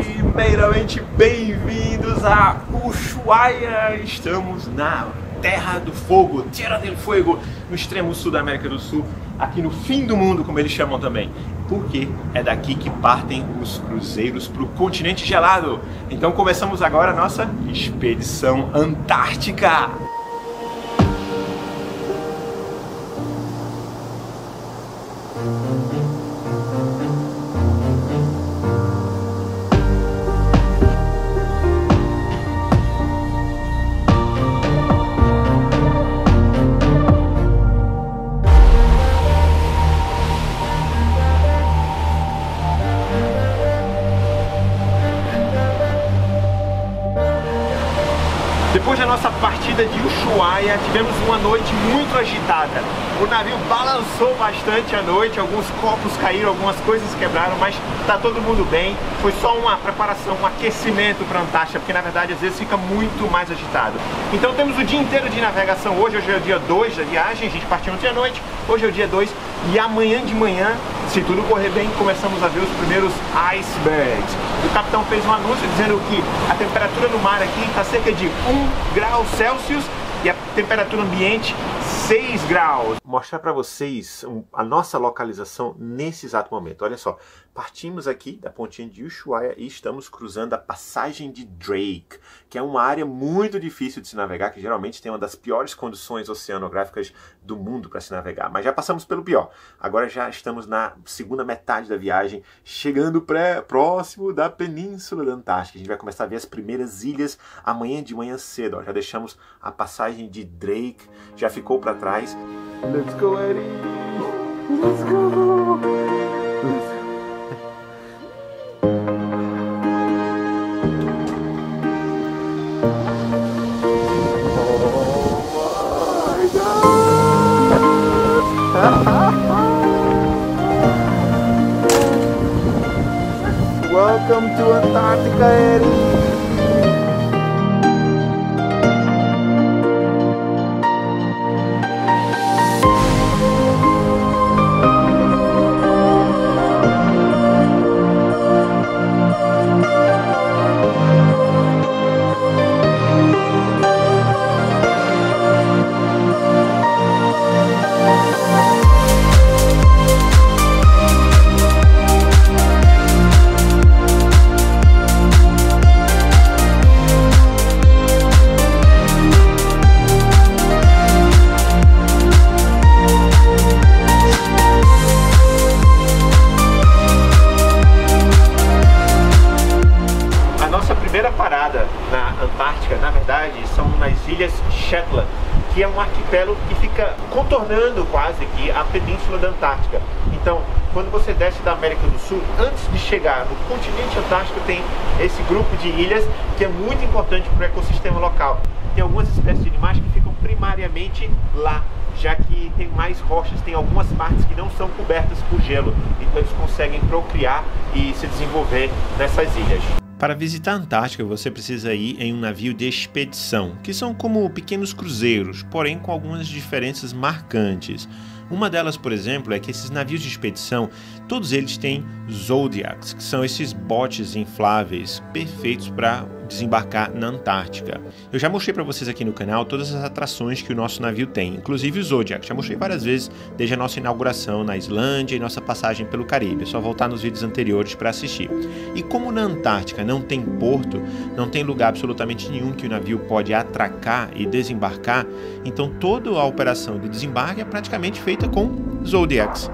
primeiramente bem-vindos a Ushuaia. Estamos na Terra do Fogo, Tierra del Fuego, no extremo sul da América do Sul, aqui no fim do mundo, como eles chamam também. Porque é daqui que partem os cruzeiros para o continente gelado. Então começamos agora a nossa expedição antártica. Depois da nossa partida de Ushuaia, tivemos uma noite muito agitada. O navio balançou bastante à noite, alguns copos caíram, algumas coisas quebraram, mas tá todo mundo bem. Foi só uma preparação, um aquecimento para a Antártica, porque na verdade às vezes fica muito mais agitado. Então temos o dia inteiro de navegação hoje é o dia 2 da viagem, a gente partiu ontem à noite, hoje é o dia 2 e amanhã de manhã, se tudo correr bem, começamos a ver os primeiros icebergs. O capitão fez um anúncio dizendo que a temperatura no mar aqui está cerca de 1 grau Celsius e a temperatura ambiente 6 graus. Vou mostrar para vocês a nossa localização nesse exato momento. Olha só, partimos aqui da pontinha de Ushuaia e estamos cruzando a passagem de Drake, que é uma área muito difícil de se navegar, que geralmente tem uma das piores condições oceanográficas do mundo para se navegar. Mas já passamos pelo pior. Agora já estamos na segunda metade da viagem, chegando próximo da Península da Antártica. A gente vai começar a ver as primeiras ilhas amanhã de manhã cedo. Ó. Já deixamos a passagem de Drake, já ficou para trás. Let's go, Eddie! Let's go! Welcome to Antarctica, Eddie! Na Antártica, na verdade, são nas Ilhas Shetland, que é um arquipélago que fica contornando quase aqui a Península da Antártica. Então, quando você desce da América do Sul, antes de chegar no continente antártico, tem esse grupo de ilhas que é muito importante para o ecossistema local. Tem algumas espécies de animais que ficam primariamente lá, já que tem mais rochas, tem algumas partes que não são cobertas por gelo, então eles conseguem procriar e se desenvolver nessas ilhas. Para visitar a Antártica, você precisa ir em um navio de expedição, que são como pequenos cruzeiros, porém com algumas diferenças marcantes. Uma delas, por exemplo, é que esses navios de expedição, todos eles têm Zodiacs, que são esses botes infláveis perfeitos para desembarcar na Antártica. Eu já mostrei para vocês aqui no canal todas as atrações que o nosso navio tem, inclusive o Zodiac. Já mostrei várias vezes desde a nossa inauguração na Islândia e nossa passagem pelo Caribe. É só voltar nos vídeos anteriores para assistir. E como na Antártica não tem porto, não tem lugar absolutamente nenhum que o navio pode atracar e desembarcar, então toda a operação de desembarque é praticamente feita com Zodiacs.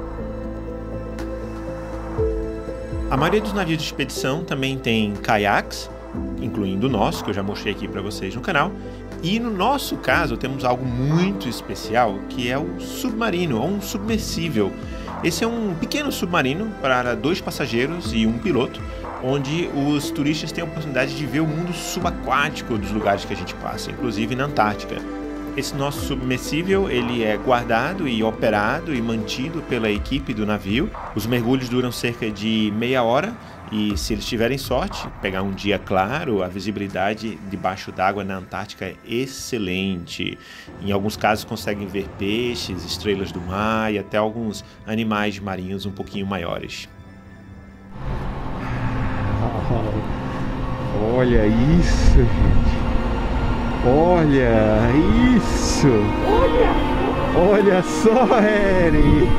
A maioria dos navios de expedição também tem caiaques, incluindo o nosso, que eu já mostrei aqui para vocês no canal. E no nosso caso temos algo muito especial, que é o submarino, ou um submersível. Esse é um pequeno submarino para 2 passageiros e 1 piloto, onde os turistas têm a oportunidade de ver o mundo subaquático dos lugares que a gente passa, inclusive na Antártica. Esse nosso submersível, ele é guardado e operado e mantido pela equipe do navio. Os mergulhos duram cerca de meia hora e, se eles tiverem sorte, pegar um dia claro, a visibilidade debaixo d'água na Antártica é excelente. Em alguns casos conseguem ver peixes, estrelas do mar e até alguns animais marinhos um pouquinho maiores. Olha isso, gente. Olha isso. Olha só, Eri.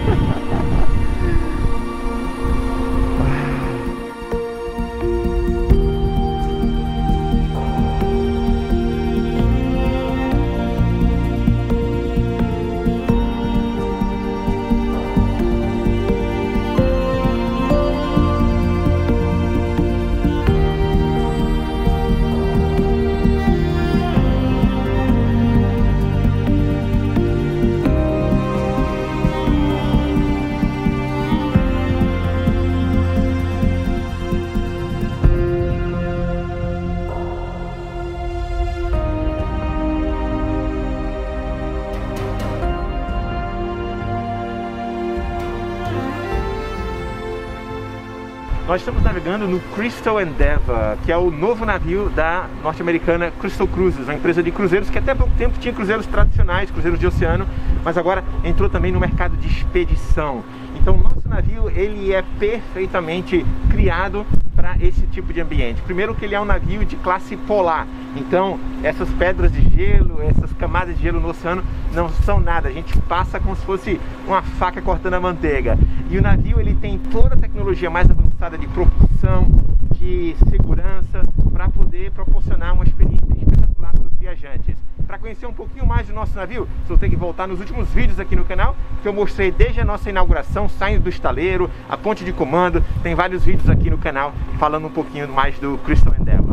Nós estamos navegando no Crystal Endeavour, que é o novo navio da norte-americana Crystal Cruises, uma empresa de cruzeiros que até há pouco tempo tinha cruzeiros tradicionais, cruzeiros de oceano, mas agora entrou também no mercado de expedição. Então o nosso navio, ele é perfeitamente criado para esse tipo de ambiente. Primeiro que ele é um navio de classe polar, então essas pedras de gelo, essas camadas de gelo no oceano não são nada, a gente passa como se fosse uma faca cortando a manteiga. E o navio, ele tem toda a tecnologia mais avançada de propulsão, de segurança, para poder proporcionar uma experiência espetacular para os viajantes. Para conhecer um pouquinho mais do nosso navio, você vai ter que voltar nos últimos vídeos aqui no canal, que eu mostrei desde a nossa inauguração, saindo do estaleiro, a ponte de comando. Tem vários vídeos aqui no canal falando um pouquinho mais do Crystal Endeavour.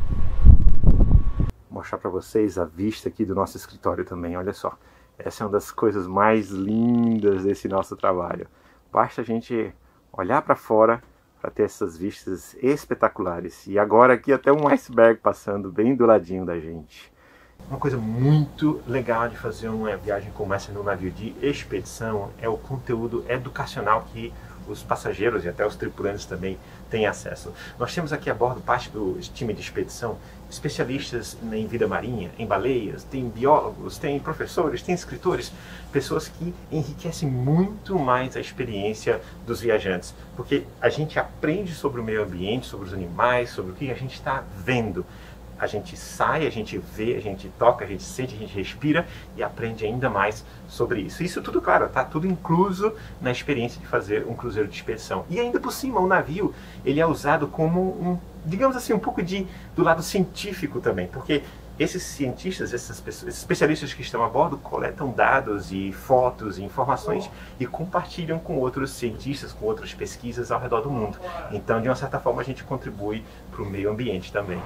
Vou mostrar para vocês a vista aqui do nosso escritório também, olha só. Essa é uma das coisas mais lindas desse nosso trabalho. Basta a gente olhar para fora para ter essas vistas espetaculares. E agora aqui até um iceberg passando bem do ladinho da gente. Uma coisa muito legal de fazer uma viagem como essa no navio de expedição é o conteúdo educacional que os passageiros e até os tripulantes também têm acesso. Nós temos aqui a bordo parte do time de expedição especialistas em vida marinha, em baleias, tem biólogos, tem professores, tem escritores, pessoas que enriquecem muito mais a experiência dos viajantes, porque a gente aprende sobre o meio ambiente, sobre os animais, sobre o que a gente está vendo. A gente sai, a gente vê, a gente toca, a gente sente, a gente respira e aprende ainda mais sobre isso. Isso tudo, claro, está tudo incluso na experiência de fazer um cruzeiro de expedição. E ainda por cima, o navio, ele é usado como digamos assim, um pouco do lado científico também, porque esses cientistas, esses especialistas que estão a bordo, coletam dados e fotos e informações e compartilham com outros cientistas, com outras pesquisas ao redor do mundo. Então, de uma certa forma, a gente contribui para o meio ambiente também.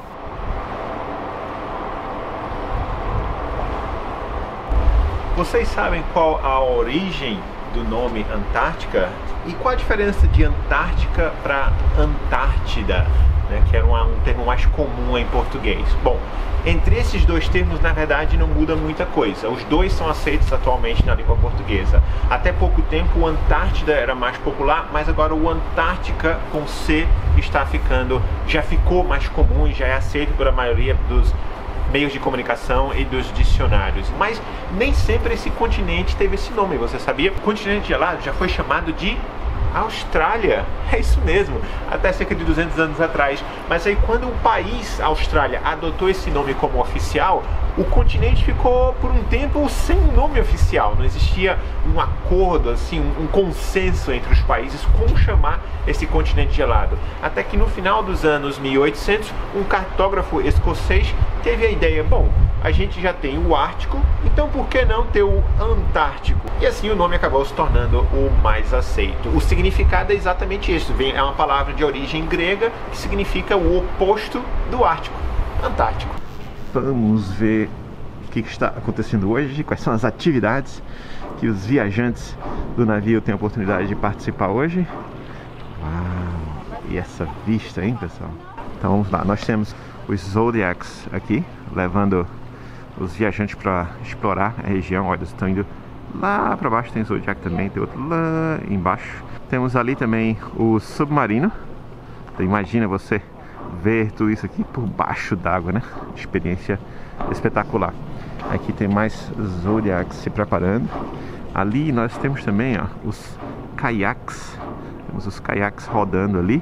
Vocês sabem qual a origem do nome Antártica? E qual a diferença de Antártica para Antártida, né, que era um termo mais comum em português? Bom, entre esses dois termos, na verdade, não muda muita coisa. Os dois são aceitos atualmente na língua portuguesa. Até pouco tempo, o Antártida era mais popular, mas agora o Antártica com C já ficou mais comum e já é aceito pela maioria dos meios de comunicação e dos dicionários. Mas nem sempre esse continente teve esse nome, você sabia? O continente gelado já foi chamado de Austrália, é isso mesmo, até cerca de 200 anos atrás. Mas aí quando o país Austrália adotou esse nome como oficial, o continente ficou por um tempo sem nome oficial. Não existia um acordo, assim, um consenso entre os países como chamar esse continente gelado. Até que no final dos anos 1800, um cartógrafo escocês teve a ideia, bom, a gente já tem o Ártico, então por que não ter o Antártico? E assim o nome acabou se tornando o mais aceito. O significado é exatamente isso, é uma palavra de origem grega que significa o oposto do Ártico, Antártico. Vamos ver o que está acontecendo hoje, quais são as atividades que os viajantes do navio têm a oportunidade de participar hoje. Uau, e essa vista, hein, pessoal? Então vamos lá, nós temos os Zodiacs aqui, levando os viajantes para explorar a região. Olha, eles estão indo lá para baixo, tem Zodiac também, tem outro lá embaixo. Temos ali também o submarino. Então imagina você ver tudo isso aqui por baixo d'água, né? Experiência espetacular. Aqui tem mais Zodiacs se preparando. Ali nós temos também, ó, os caiaques. Temos os caiaques rodando ali.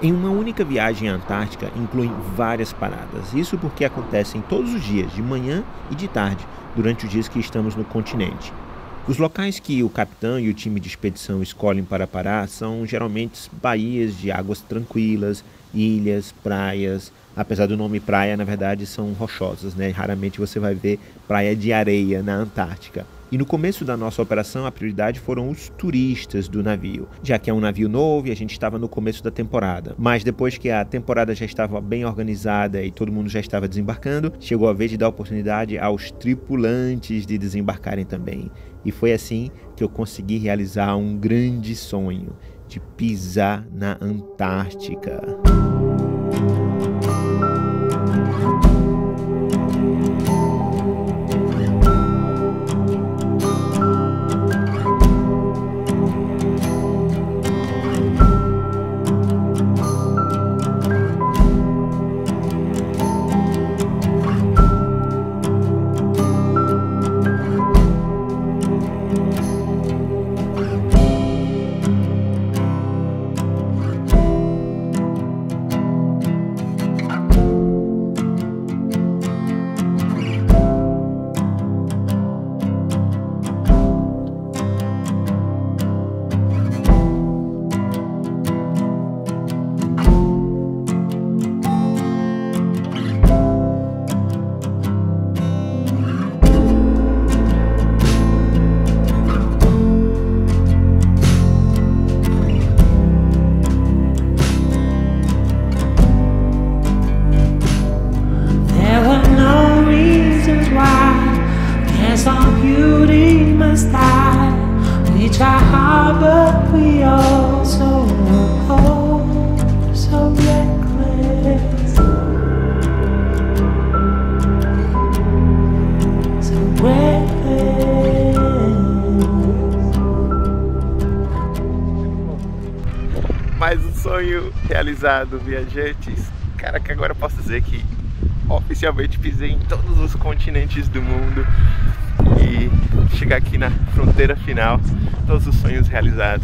Em uma única viagem à Antártica incluem várias paradas, isso porque acontecem todos os dias, de manhã e de tarde, durante os dias que estamos no continente. Os locais que o capitão e o time de expedição escolhem para parar são geralmente baías de águas tranquilas, ilhas, praias. Apesar do nome praia, na verdade são rochosas, né? Raramente você vai ver praia de areia na Antártica. E no começo da nossa operação, a prioridade foram os turistas do navio, já que é um navio novo e a gente estava no começo da temporada. Mas depois que a temporada já estava bem organizada e todo mundo já estava desembarcando, chegou a vez de dar oportunidade aos tripulantes de desembarcarem também. E foi assim que eu consegui realizar um grande sonho, de pisar na Antártica. Mais um sonho realizado, viajantes. Cara, que agora eu posso dizer que oficialmente pisei em todos os continentes do mundo e chegar aqui na fronteira final, todos os sonhos realizados.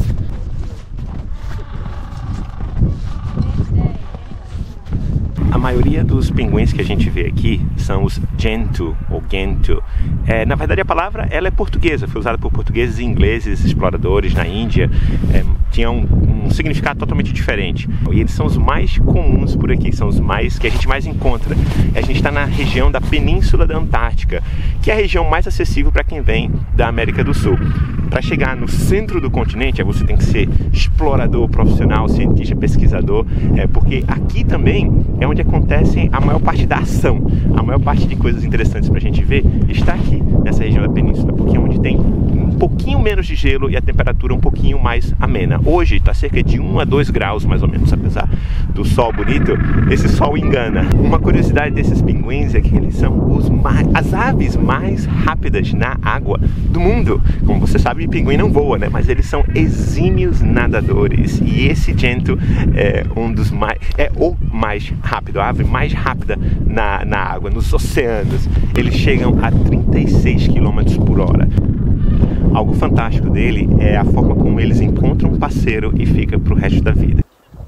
A maioria dos pinguins que a gente vê aqui são os gentoo ou gentoo. Na verdade a palavra ela é portuguesa, foi usada por portugueses e ingleses exploradores na Índia. Tinha um significado totalmente diferente. E eles são os mais comuns por aqui, são os mais que a gente mais encontra. A gente está na região da Península da Antártica, que é a região mais acessível para quem vem da América do Sul. Para chegar no centro do continente, você tem que ser explorador profissional, cientista, pesquisador, porque aqui também é onde acontece a maior parte da ação. A maior parte de coisas interessantes para a gente ver está aqui, nessa região da península, porque é onde tem um pouquinho menos de gelo e a temperatura um pouquinho mais amena. Hoje está cerca de 1 a 2 graus mais ou menos, apesar do sol bonito, esse sol engana. Uma curiosidade desses pinguins é que eles são as aves mais rápidas na água do mundo. Como você sabe, o pinguim não voa, né? Mas eles são exímios nadadores. E esse gentoo é o mais rápido, a ave mais rápida na água, nos oceanos. Eles chegam a 36 km por hora. Algo fantástico dele é a forma como eles encontram um parceiro e fica para o resto da vida.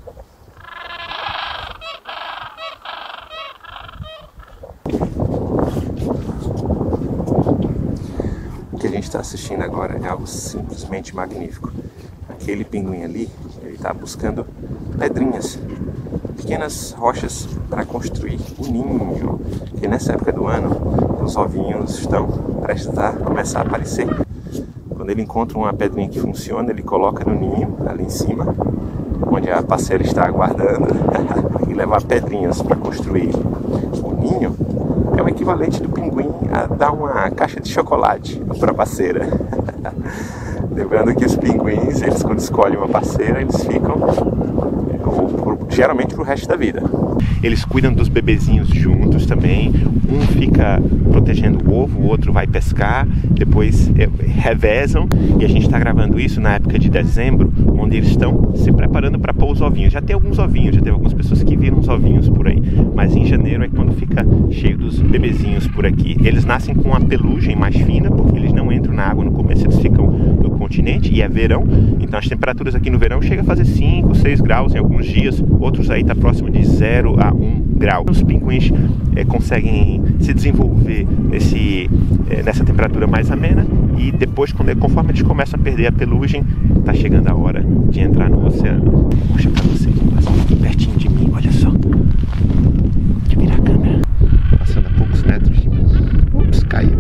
O que a gente está assistindo agora é algo simplesmente magnífico. Aquele pinguim ali, ele está buscando pedrinhas, pequenas rochas para construir o ninho. E nessa época do ano, os ovinhos estão prestes a começar a aparecer. Quando ele encontra uma pedrinha que funciona, ele coloca no ninho, ali em cima, onde a parceira está aguardando, e levar pedrinhas para construir o ninho. É o equivalente do pinguim a dar uma caixa de chocolate para a parceira. Lembrando que os pinguins, eles quando escolhem uma parceira, eles ficam geralmente pro resto da vida. Eles cuidam dos bebezinhos juntos também. Um fica protegendo o ovo, o outro vai pescar, depois revezam. E a gente está gravando isso na época de dezembro, onde eles estão se preparando para pôr os ovinhos. Já tem alguns ovinhos, já teve algumas pessoas que viram os ovinhos por aí. também. Mas em janeiro é quando fica cheio dos bebezinhos por aqui. Eles nascem com a pelugem mais fina, porque eles não entram na água no começo, eles ficam no continente e é verão. Então as temperaturas aqui no verão chegam a fazer 5, 6 graus em alguns dias, outros aí tá próximo de 0 a 1 grau. Os pinguins conseguem se desenvolver nessa temperatura mais amena e depois, conforme eles começam a perder a pelugem, tá chegando a hora de entrar no oceano. Vou mostrar pra vocês, passando aqui pertinho de mim, olha só. Deixa eu virar a câmera. Passando a poucos metros de mim. Ups, caiu.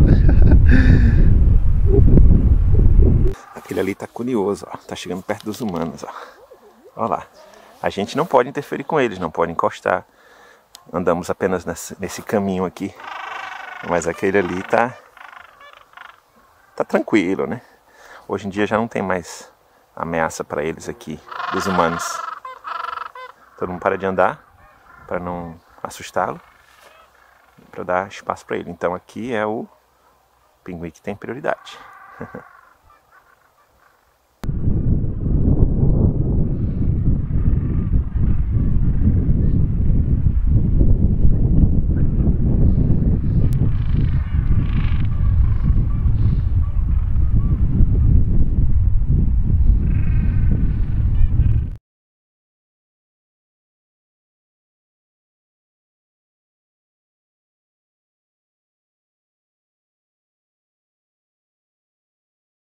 Aquele ali tá curioso, ó. Tá chegando perto dos humanos, ó. Olha lá. A gente não pode interferir com eles, não pode encostar. Andamos apenas nesse caminho aqui. Mas aquele ali tá tranquilo, né? Hoje em dia já não tem mais ameaça para eles aqui, dos humanos. Todo mundo para de andar para não assustá-lo, para dar espaço para ele. Então aqui é o pinguim que tem prioridade.